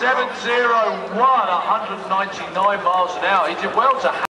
7:01, 199 miles an hour. He did well to